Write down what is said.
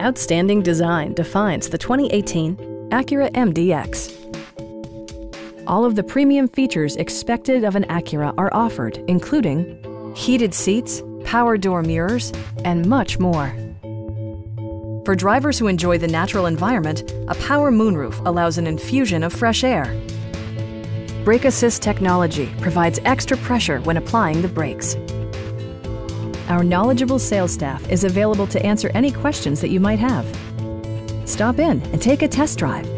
Outstanding design defines the 2018 Acura MDX. All of the premium features expected of an Acura are offered, including heated seats, power door mirrors, and much more. For drivers who enjoy the natural environment, a power moonroof allows an infusion of fresh air. Brake Assist technology provides extra pressure when applying the brakes. Our knowledgeable sales staff is available to answer any questions that you might have. Stop in and take a test drive.